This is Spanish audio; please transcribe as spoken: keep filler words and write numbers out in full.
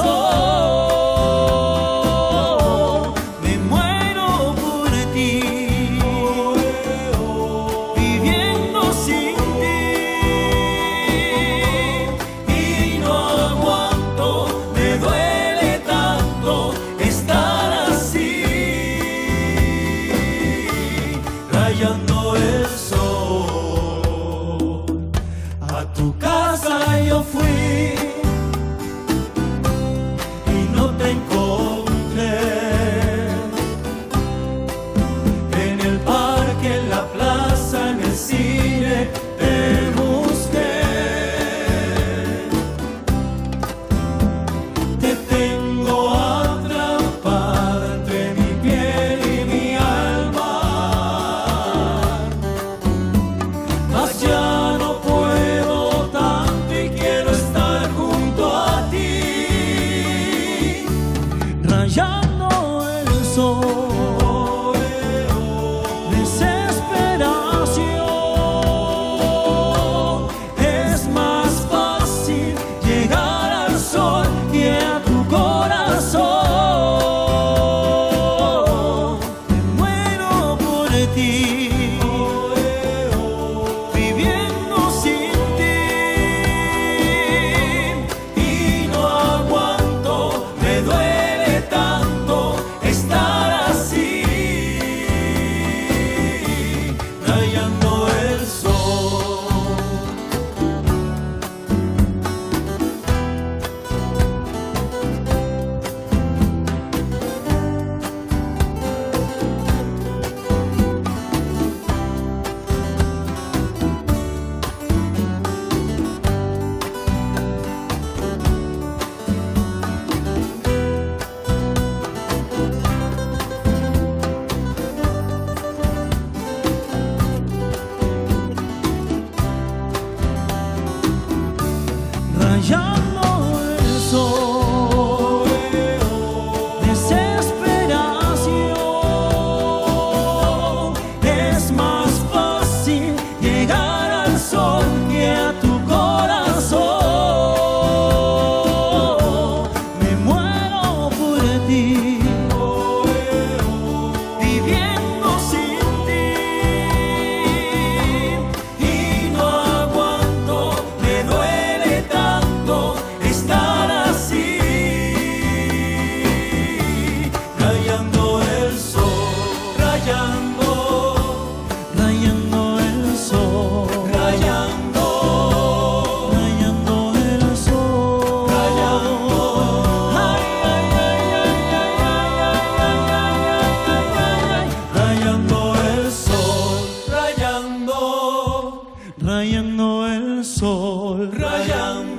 corazón. Me muero por ti, viviendo sin ti, y no aguanto, me duele tanto estar así, rayando el sol. A tu casa yo fui y no te encontré. En el parque, en la plaza, en el cine te busqué. Te tengo atrapada entre mi piel y mi alma, mas ya no puedo tanto y quiero estar junto a ti, rayando el sol. Desesperación, es más fácil llegar al sol que a tu corazón. Me muero por ti, viviendo sin ti, y no aguanto, me duele tanto estar así, rayando el sol. Rayando el sol. Desesperación, es más fácil llegar al sol que a tu corazón. Me muero por ti, viviendo sin ti, y no aguanto, me duele tanto estar así, rayando el sol, rayando, rayando el sol, rayando, rayando el sol, rayando, ay, ay, ay, ay, ay, ay, ay, ay, ay, ay, rayando el sol, rayando, rayando el sol, rayando.